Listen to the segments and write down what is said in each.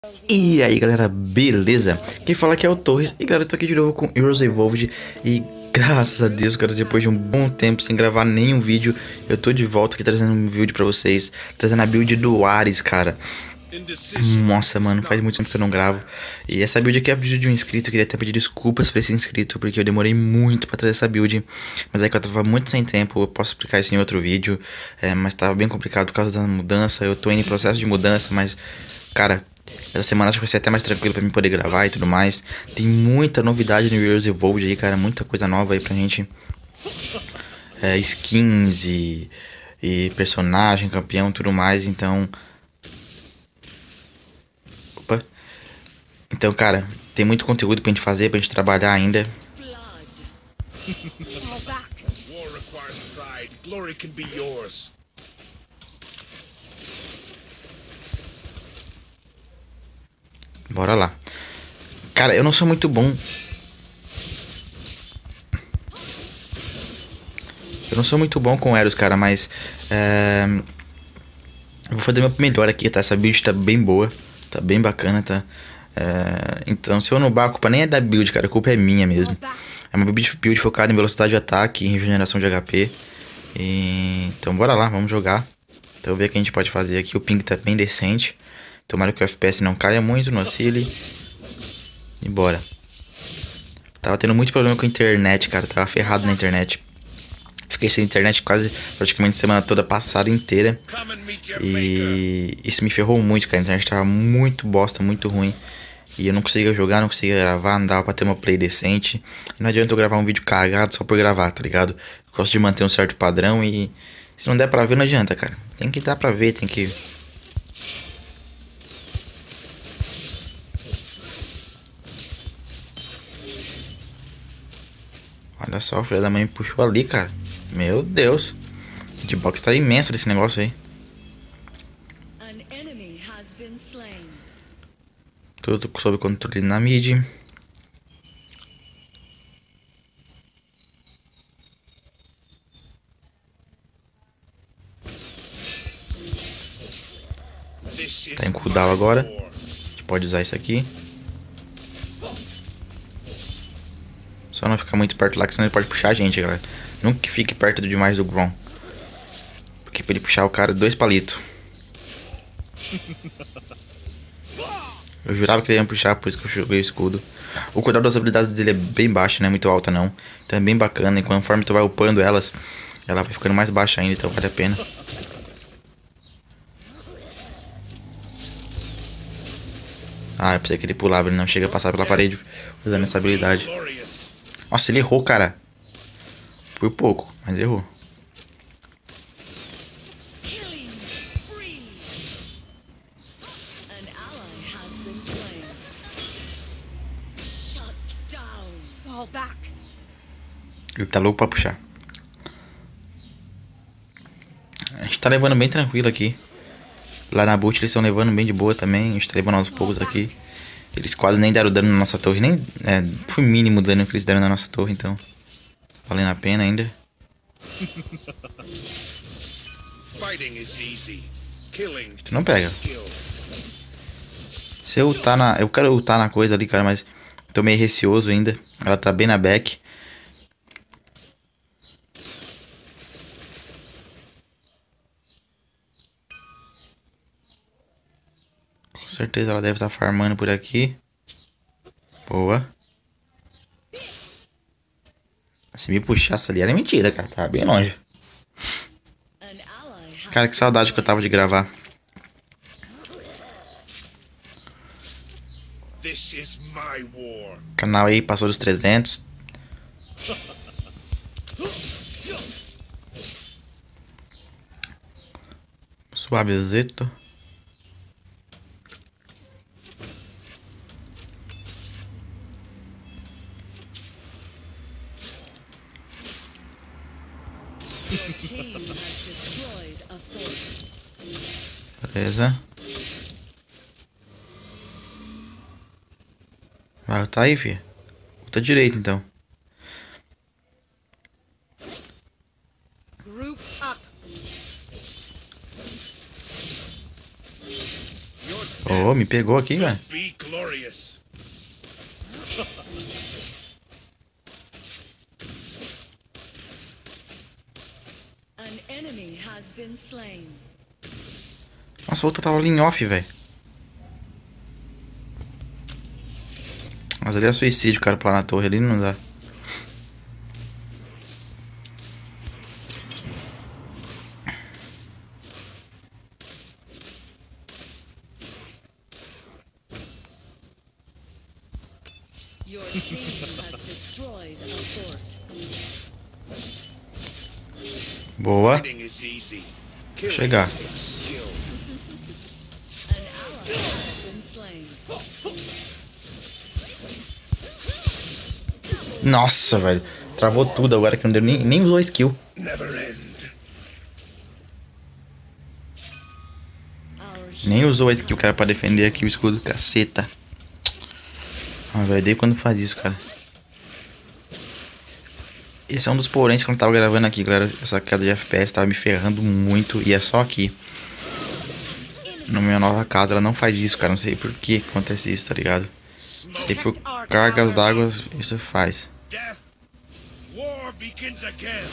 E aí galera, beleza? Quem fala aqui é o Torres. E galera, eu tô aqui de novo com Heroes Evolved. E graças a Deus, cara, depois de um bom tempo sem gravar nenhum vídeo, eu tô de volta aqui trazendo um vídeo pra vocês. Trazendo a build do Ares, cara. Nossa, mano, faz muito tempo que eu não gravo. E essa build aqui é a build de um inscrito. Eu queria até pedir desculpas pra esse inscrito, porque eu demorei muito pra trazer essa build. Mas é que eu tava muito sem tempo. Eu posso explicar isso em outro vídeo, mas tava bem complicado por causa da mudança. Eu tô indo em processo de mudança, mas, cara, essa semana acho que vai ser até mais tranquilo pra mim poder gravar e tudo mais. Tem muita novidade no Heroes Evolved aí, cara. Muita coisa nova aí pra gente. Skins e personagem, campeão e tudo mais. Então... Então, cara, tem muito conteúdo pra gente fazer, pra gente trabalhar ainda. Bora lá. Cara, eu não sou muito bom. Eu não sou muito bom com Eros, cara, mas... eu vou fazer meu melhor aqui, tá? Essa build tá bem boa. Tá bem bacana, tá? Então, se eu não bar, a culpa nem é da build, cara. A culpa é minha mesmo. É uma build focada em velocidade de ataque e regeneração de HP. Então, bora lá, vamos jogar. Então, ver o que a gente pode fazer aqui. O ping tá bem decente. Tomara que o FPS não caia muito, não oscile. E bora. Tava tendo muito problema com a internet, cara. Tava ferrado na internet. Fiquei sem internet quase praticamente a semana toda passada inteira. E isso me ferrou muito, cara. A internet tava muito bosta, muito ruim. E eu não conseguia jogar, não conseguia gravar, não dava pra ter uma play decente. E não adianta eu gravar um vídeo cagado só por gravar, tá ligado? Eu gosto de manter um certo padrão e se não der pra ver, não adianta, cara. Tem que dar pra ver, tem que... Olha só, o filho da mãe me puxou ali, cara. Meu Deus. A hitbox tá imensa desse negócio aí. Tudo sob controle na mid. Tá em cooldown agora. A gente pode usar isso aqui. Só não ficar muito perto lá, que senão ele pode puxar a gente, galera. Nunca fique perto demais do Grom. Porque pra ele puxar o cara, 2 palitos. Eu jurava que ele ia puxar, por isso que eu joguei o escudo. O cuidado das habilidades dele é bem baixo, não é muito alta não. Então é bem bacana, e conforme tu vai upando elas, ela vai ficando mais baixa ainda, então vale a pena. Ah, eu pensei que ele pulava, ele não chega a passar pela parede usando essa habilidade. Nossa, ele errou, cara. Foi pouco, mas errou. Ele tá louco pra puxar. A gente tá levando bem tranquilo aqui. Lá na boot eles estão levando bem de boa também. A gente tá levando aos poucos aqui. Eles quase nem deram dano na nossa torre. Nem foi mínimo o dano que eles deram na nossa torre, então valendo a pena ainda. Tu não pega. Se eu ultar na... Eu quero ultar na coisa ali, cara, mas tô meio receoso ainda. Ela tá bem na back. Com certeza ela deve estar farmando por aqui. Boa. Se me puxasse ali era mentira, cara. Tava bem longe. Cara, que saudade que eu tava de gravar. O canal aí passou dos 300. Suavezeto. Beleza. Vai, tá aí, filho. Tá direito, então. Oh, me pegou aqui, velho. Be glorious. An enemy has been slain. Nossa, a outra tava ali em off, velho. Mas ali é suicídio, cara, pular na torre ali não dá. Your team has destroyed a fort. Boa. Winning is easy. Vou chegar. Skill. An ally has been slain. Nossa, velho. Travou tudo agora que não deu nem usou a skill. Never end. Our Nem usou a skill, cara, pra defender aqui o escudo. Caceta. Ah, velho, dei quando faz isso, cara. Esse é um dos poréns quando eu tava gravando aqui, galera. Essa queda de FPS tava me ferrando muito. E é só aqui. Na minha nova casa ela não faz isso, cara. Não sei por que acontece isso, tá ligado? Não sei por cargas d'água isso faz. Death. War begins again.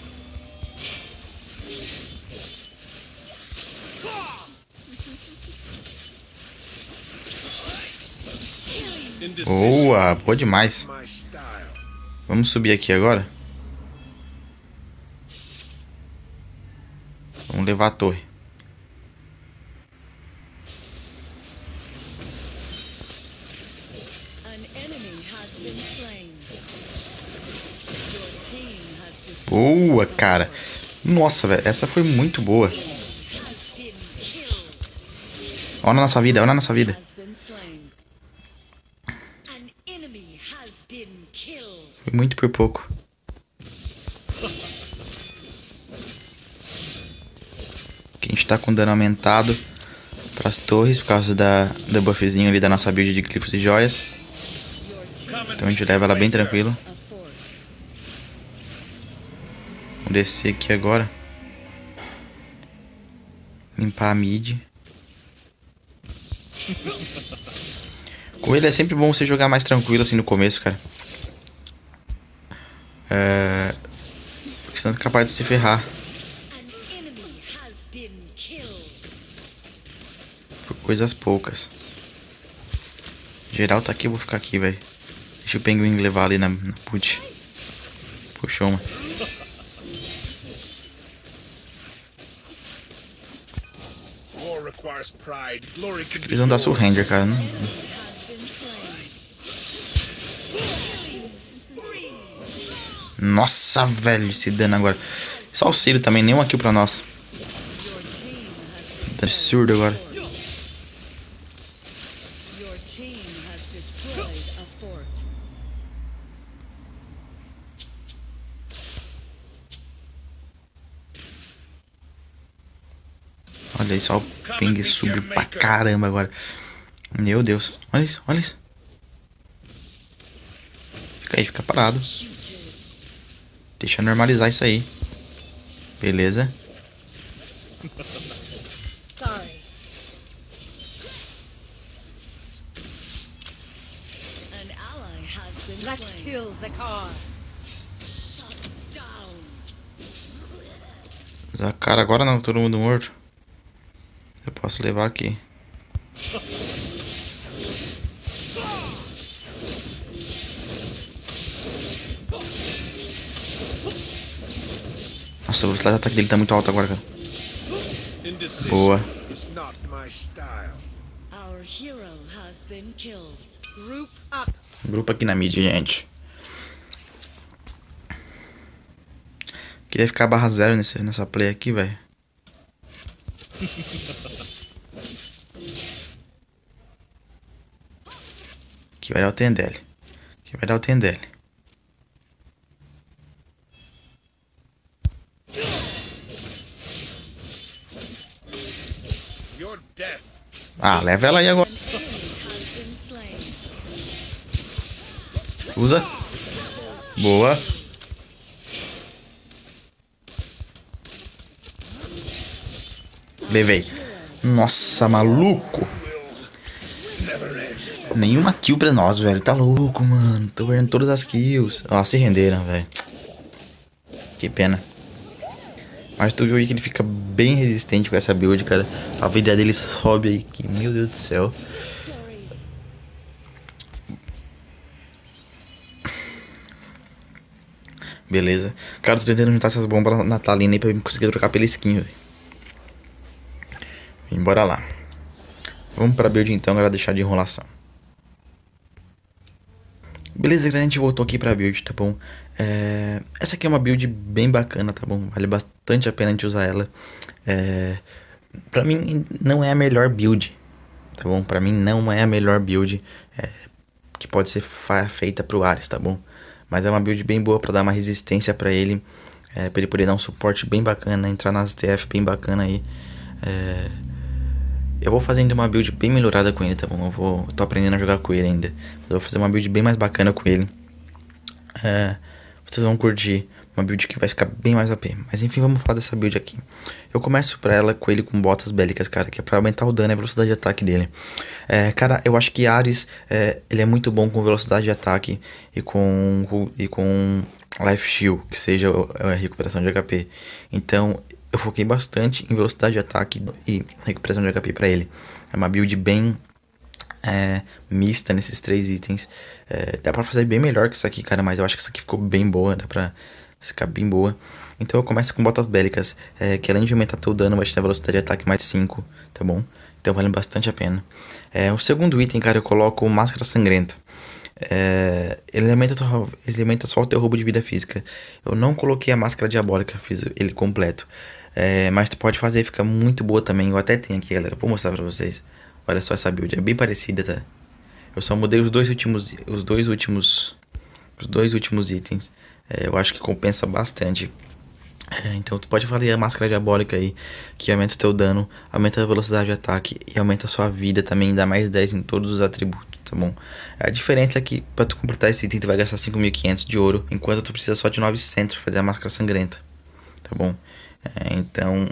Boa, boa demais. My style. Vamos subir aqui agora. Vamos levar a torre. An enemy has been slain. Your team has destroyed. Boa, cara. Nossa, velho. Essa foi muito boa. Has been killed. Olha na nossa vida, olha na nossa vida. Has been slain. An enemy has been killed. Foi muito por pouco. Aqui a gente tá com dano aumentado pras torres por causa da buffzinho ali da nossa build de glifos e joias. Your team Então a gente leva ela bem tranquilo. a fort. Vamos descer aqui agora. Limpar a mid. Com ele é sempre bom você jogar mais tranquilo assim no começo, cara. Porque senão é capaz de se ferrar An enemy has been killed. por coisas poucas. Geral tá aqui, eu vou ficar aqui, velho. Deixa o Penguin levar ali na put. Puxou uma. War requires pride. Glory can be Eles vão dar surrender, cara. Não... Has been slain. Nossa, velho, esse dano agora. Só o Ciro também, nenhuma kill pra nós. Your team has Tá absurdo agora. Your team has destroyed a fort. Olha aí, só o ping subiu pra caramba agora. Meu Deus, olha isso, olha isso. Fica aí, fica parado. Deixa eu normalizar isso aí. Beleza. Sorry. An ally has been Let's slain. kill Zakar. Shut down. Usar cara agora não, todo mundo morto. Eu posso levar aqui. Nossa, a velocidade de ataque dele tá muito alta agora, cara. indecision. Boa. Is not my style. Our hero has been killed. Group up. Grupo aqui na mid, gente. Queria ficar barra zero nessa play aqui, velho. Aqui vai dar o Tendele. Aqui vai dar o Tendele. Your death. Ah, leva ela aí agora. Enemy has been slain. Usa. Boa. Levei. Nossa, maluco. Nenhuma kill pra nós, velho. Tá louco, mano. Tô perdendo todas as kills. Ó, se renderam, velho. Que pena. Mas tu viu aí que ele fica bem resistente com essa build, cara. A vida dele sobe aí. Que, meu Deus do céu. Beleza. Cara, tô tentando juntar essas bombas natalina aí pra eu conseguir trocar pela skin, velho. Bora lá. Vamos pra build então, galera, deixar de enrolação. Beleza, galera, a gente voltou aqui pra build, tá bom? Essa aqui é uma build bem bacana, tá bom? Vale bastante a pena a gente usar ela. Pra mim, não é a melhor build, tá bom? Pra mim, não é a melhor build que pode ser feita pro Ares, tá bom? Mas é uma build bem boa pra dar uma resistência pra ele. Pra ele poder dar um suporte bem bacana, entrar nas TF bem bacana aí. Eu vou fazendo uma build bem melhorada com ele, tá bom? Eu tô aprendendo a jogar com ele ainda. Eu vou fazer uma build bem mais bacana com ele. Vocês vão curtir uma build que vai ficar bem mais OP. Mas enfim, vamos falar dessa build aqui. Eu começo pra ela com ele com botas bélicas, cara, que é pra aumentar o dano e a velocidade de ataque dele. Cara, eu acho que Ares, ele é muito bom com velocidade de ataque e com Life Shield, que seja a recuperação de HP. Então, eu foquei bastante em velocidade de ataque e recuperação de HP pra ele. É uma build bem mista nesses 3 itens. Dá pra fazer bem melhor que isso aqui, cara, mas eu acho que isso aqui ficou bem boa, dá pra ficar bem boa. Então eu começo com botas bélicas, que além de aumentar teu dano, vai te dar velocidade de ataque mais 5, tá bom? Então vale bastante a pena. O segundo item, cara, eu coloco Máscara Sangrenta. Ele aumenta só o teu roubo de vida física. Eu não coloquei a Máscara Diabólica, fiz ele completo. Mas tu pode fazer, fica muito boa também. Eu até tenho aqui, galera, vou mostrar pra vocês. Olha só essa build, é bem parecida, tá? Eu só mudei os dois últimos itens. Eu acho que compensa bastante. Então tu pode fazer a Máscara Diabólica aí, que aumenta o teu dano, aumenta a velocidade de ataque e aumenta a sua vida também, dá mais 10 em todos os atributos, tá bom? A diferença é que pra tu completar esse item tu vai gastar 5.500 de ouro, enquanto tu precisa só de 900 pra fazer a Máscara Sangrenta, tá bom? Então,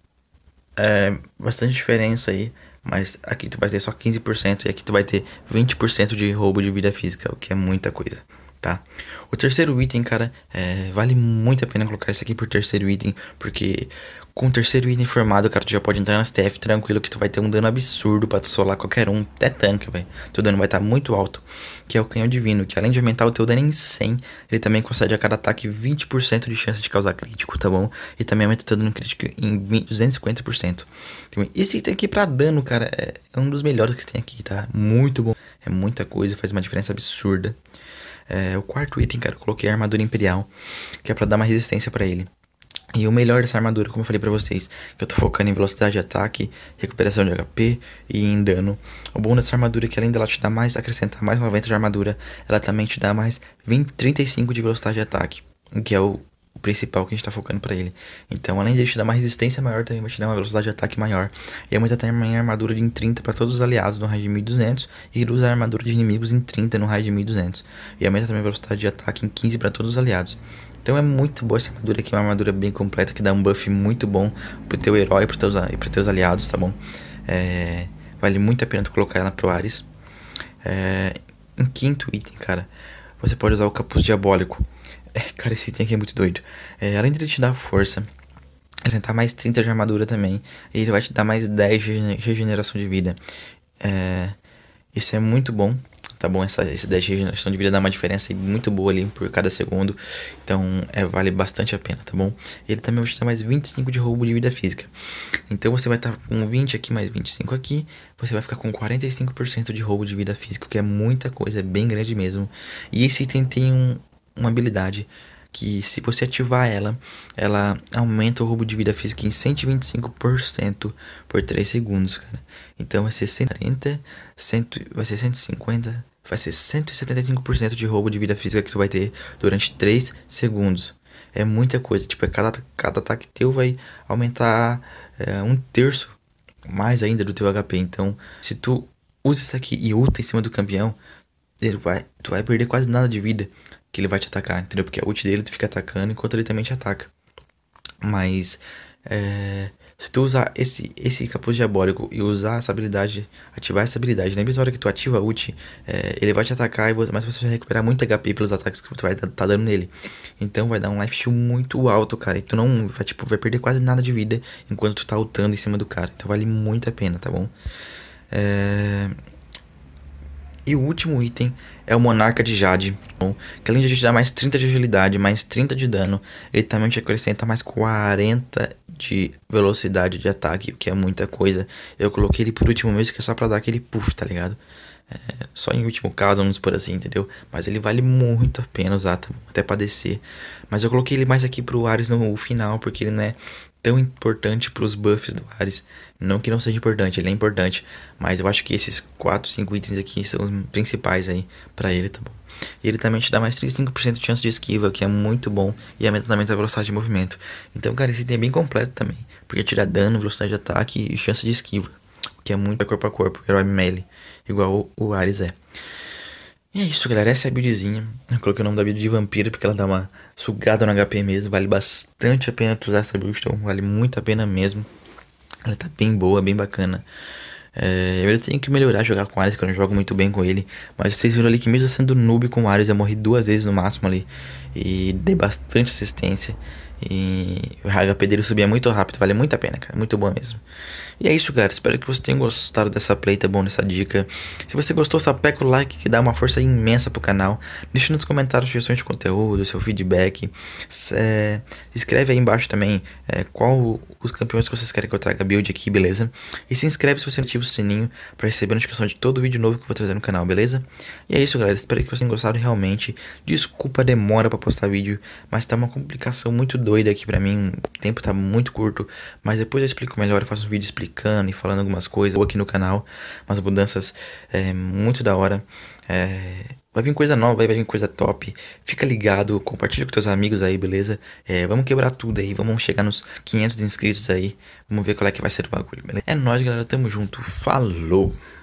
bastante diferença aí. Mas aqui tu vai ter só 15% e aqui tu vai ter 20% de roubo de vida física, o que é muita coisa, tá? O terceiro item, cara, vale muito a pena colocar esse aqui por terceiro item, porque com o terceiro item formado, cara, tu já pode entrar nas TF tranquilo, que tu vai ter um dano absurdo pra tu solar qualquer um, até tanque, velho. Teu dano vai estar muito alto, que é o Canhão Divino, que além de aumentar o teu dano em 100, ele também concede a cada ataque 20% de chance de causar crítico, tá bom? E também aumenta o teu dano crítico em 250%. Então, esse item aqui pra dano, cara, é um dos melhores que tem aqui, tá? Muito bom, é muita coisa, faz uma diferença absurda. O quarto item, cara, eu coloquei a Armadura Imperial, que é pra dar uma resistência pra ele. E o melhor dessa armadura, como eu falei pra vocês, que eu tô focando em velocidade de ataque, recuperação de HP e em dano. O bom dessa armadura é que além dela te dar mais, acrescentar mais 90 de armadura, ela também te dá mais 35 de velocidade de ataque, que é o principal que a gente tá focando pra ele. Então, além de te dar uma resistência maior, também vai te dar uma velocidade de ataque maior. E aumenta também a armadura em 30 pra todos os aliados no raio de 1200 e reduz a armadura de inimigos em 30 no raio de 1200. E aumenta também a velocidade de ataque em 15 pra todos os aliados. Então é muito boa essa armadura aqui, é uma armadura bem completa, que dá um buff muito bom pro teu herói e pros teus aliados, tá bom? Vale muito a pena tu colocar ela pro Ares. Em quinto item, cara, você pode usar o Capuz Diabólico. Cara, esse item aqui é muito doido. Além de ele te dar força, ele vai dar mais 30 de armadura também, e ele vai te dar mais 10 de regeneração de vida. Isso é muito bom. Tá bom, esse 10 de regeneração de vida dá uma diferença muito boa ali por cada segundo. Então, vale bastante a pena, tá bom? Ele também vai te dar mais 25 de roubo de vida física. Então, você vai estar com 20 aqui, mais 25 aqui. Você vai ficar com 45% de roubo de vida física, que é muita coisa, é bem grande mesmo. E esse item tem uma habilidade que, se você ativar ela aumenta o roubo de vida física em 125% por 3 segundos, cara. Então, vai ser 140, vai ser 150... vai ser 175% de roubo de vida física que tu vai ter durante 3 segundos. É muita coisa. Tipo, cada ataque teu vai aumentar 1/3 mais ainda do teu HP. Então, se tu usa isso aqui e ulta em cima do campeão, tu vai perder quase nada de vida que ele vai te atacar, entendeu? Porque a ult dele tu fica atacando enquanto ele também te ataca. Mas Se tu usar esse capuz diabólico e usar essa habilidade, ativar essa habilidade, na mesma hora que tu ativa a ult, ele vai te atacar, mas você vai recuperar muito HP pelos ataques que tu vai tá dando nele. Então vai dar um life steal muito alto, cara. E tu não vai, tipo, vai perder quase nada de vida enquanto tu tá ultando em cima do cara. Então vale muito a pena, tá bom? E o último item é o Monarca de Jade, que além de te dar mais 30 de agilidade, mais 30 de dano, ele também te acrescenta mais 40 de velocidade de ataque, o que é muita coisa. Eu coloquei ele por último mesmo, que é só pra dar aquele puff, tá ligado? Só em último caso, vamos por assim, entendeu? Mas ele vale muito a pena usar, até pra descer. Mas eu coloquei ele mais aqui pro Ares no final, porque ele não é tão importante pros buffs do Ares. Não que não seja importante, ele é importante. Mas eu acho que esses 4, 5 itens aqui são os principais aí pra ele, tá bom? E ele também te dá mais 35% de chance de esquiva, que é muito bom. E aumenta também a velocidade de movimento. Então, cara, esse item é bem completo também. Porque tira dano, velocidade de ataque e chance de esquiva. Que é muito corpo a corpo, herói melee. Igual o Ares é. E é isso, galera. Essa é a buildzinha. Eu coloquei o nome da build de vampiro porque ela dá uma sugada no HP mesmo. Vale bastante a pena tu usar essa build. Então vale muito a pena mesmo. Ela tá bem boa, bem bacana. Eu tenho que melhorar jogar com Ares, porque eu não jogo muito bem com ele. Mas vocês viram ali que mesmo sendo noob com Ares, eu morri 2 vezes no máximo ali. E dei bastante assistência. E o HP dele subia muito rápido, vale muito a pena, cara, muito bom mesmo. E é isso, galera, espero que vocês tenham gostado dessa play, tá bom, dessa dica. Se você gostou, sapeca o like que dá uma força imensa pro canal. Deixa nos comentários sugestões de conteúdo, seu feedback. Escreve aí embaixo também qual os campeões que vocês querem que eu traga build aqui, beleza? E se inscreve se você não ativa o sininho pra receber a notificação de todo vídeo novo que eu vou trazer no canal, beleza? E é isso, galera, espero que vocês tenham gostado realmente. Desculpa a demora pra postar vídeo, mas tá uma complicação muito doida aqui pra mim, o tempo tá muito curto, mas depois eu explico melhor, eu faço um vídeo explicando e falando algumas coisas aqui no canal, umas mudanças muito da hora. Vai vir coisa nova, vai vir coisa top. Fica ligado, compartilha com teus amigos aí, beleza? Vamos quebrar tudo aí, vamos chegar nos 500 inscritos aí. Vamos ver qual é que vai ser o bagulho, beleza? É nóis, galera, tamo junto, falou!